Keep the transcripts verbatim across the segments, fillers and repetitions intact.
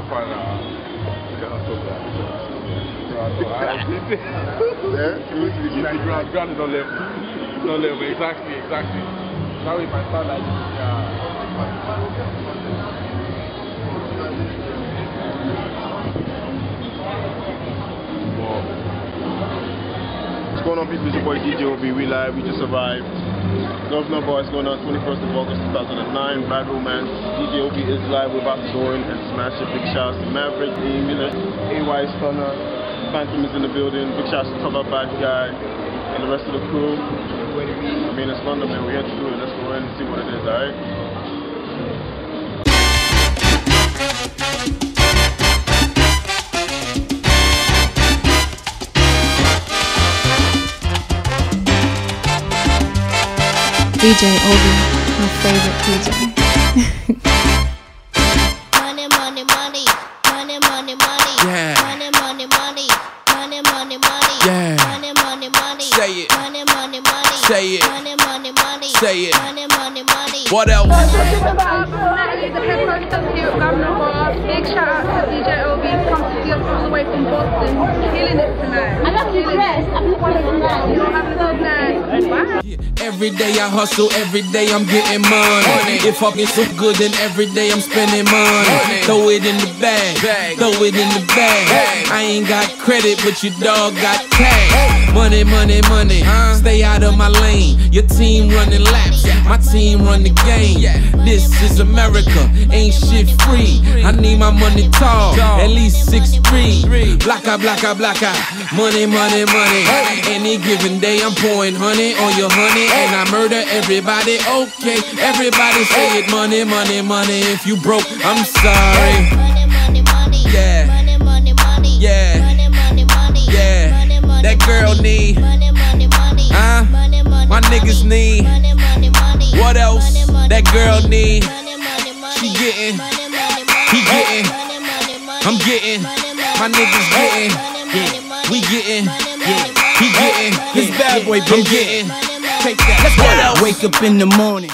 para ground, ground is on level. It's on level, exactly, exactly. Now if I start like this, yeah. What's going on, people? It's your boy D J O B. We live, we just arrived. Governor Boy is going on twenty-first of August two thousand nine. Bad Romance. D J O B is live. We're about to go in and smash it. Big shouts to Maverick, A Miller, A Y Stunner, Phantom is in the building. Big shouts to Cover Bad Guy and the rest of the crew. I mean, it's London, man. We're here to do it. Let's go in and see what it is, alright? D J Obi, my favorite D J. Money, money, money, money, money, money. Yeah. Money, money, money, money, money, money. Yeah. Money, money, money. Say it. Money, money, money. Say it. Money, money, money. Say it. Money, money, money. What else? Natalie, the head hostess here at Governor Bar. Big shout out to D J O B. Come to see us all the way from Boston. Killing it tonight. I'm not impressed. I'm not impressed. You're having a good night. Wow. Every day I hustle, every day I'm getting money. If fucking so good, then every day I'm spending money. Throw it in the bag, throw it in the bag. I ain't got credit, but your dog got cash. Money, money, money, stay out of my lane. Your team running laps, my team run the game. This is America, ain't shit free. I need my money tall, at least six three. Blacka, blacka, blacka, money, money, money. Any given day I'm pouring honey on your honey, and I murder everybody. Okay, everybody say it. Money, money, money. If you broke, I'm sorry. Money, money, money. Yeah. Money, money, money. Yeah. Money, money, money. Yeah. Money, money, That girl money. need. Money, money, money. Huh? Money, money, My niggas need. money, money, money. What else? Money, money, That girl money. need. Money, money, money. She getting. Money, money, money. He getting. Money, money, money. I'm getting. Money, money, My niggas money. getting. Money, money, money. We getting. Money, money, Yeah. money. He getting. This bad boy, I'm getting. Take that. Let's What else? Wake up in the morning.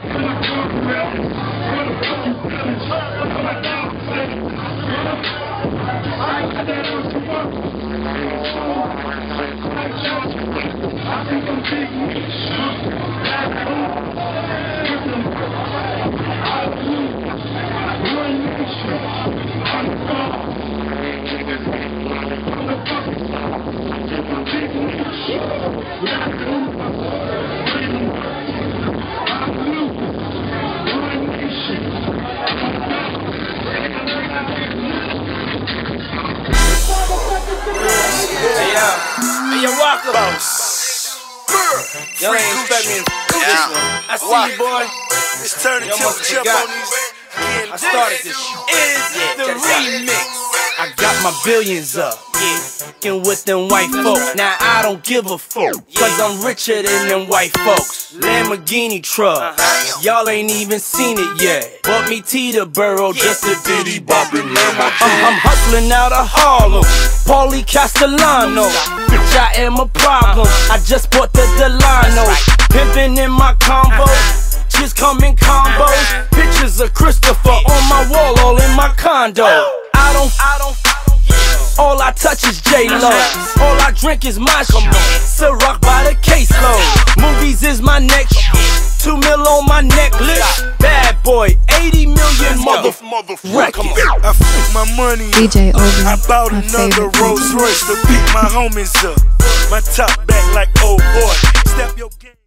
Hey, yo, walk up. Y'all ain't expect me to do this one. I see you, boy. It's turning Y'all to must chip forgot. on these. I started this shit. Is the remix. I got my billions up. Yeah. And with them white folk. Now I don't give a fuck. Cause I'm richer than them white folks. Lamborghini truck. Y'all ain't even seen it yet. Bought me Teterboro just a bitty boppin' Lamborghini. I'm hustling out of Harlem. Paulie Castellano. Bitch, I am a problem. I just bought the Delano. Pimpin' in my combo. Just come in combos. Pictures of Christopher on my wall, all in my condo. I don't, I don't, all I touch is J-Lo. All I drink is my shit. Ciroc by the caseload. Movies is my next shit. Two mil on my necklace. Bad boy, eighty million motherfuckers. I put my money D J Obi, I bought my another favorite Rolls D J. Royce to beat my homies up. My top back like, oh boy. Step your game.